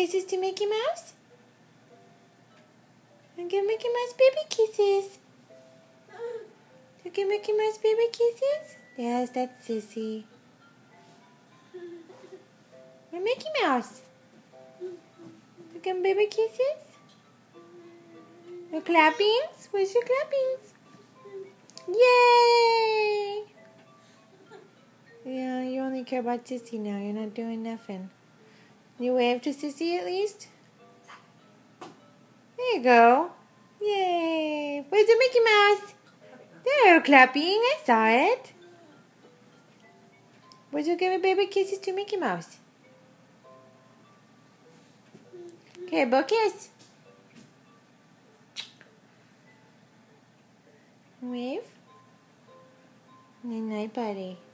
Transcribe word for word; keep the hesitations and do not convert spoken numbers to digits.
kisses to Mickey Mouse? And give Mickey Mouse baby kisses. You give Mickey Mouse baby kisses? Yes, that's Sissy. And Mickey Mouse. You give baby kisses? Your clappings? Where's your clappings? Yay! Yeah, you only care about Sissy now. You're not doing nothing. You wave to Sissy at least? There you go. Yay! Where's the Mickey Mouse? There, clapping. I saw it. Where's you giving baby kisses to Mickey Mouse? Okay, bow kiss. Wave. Good night, buddy.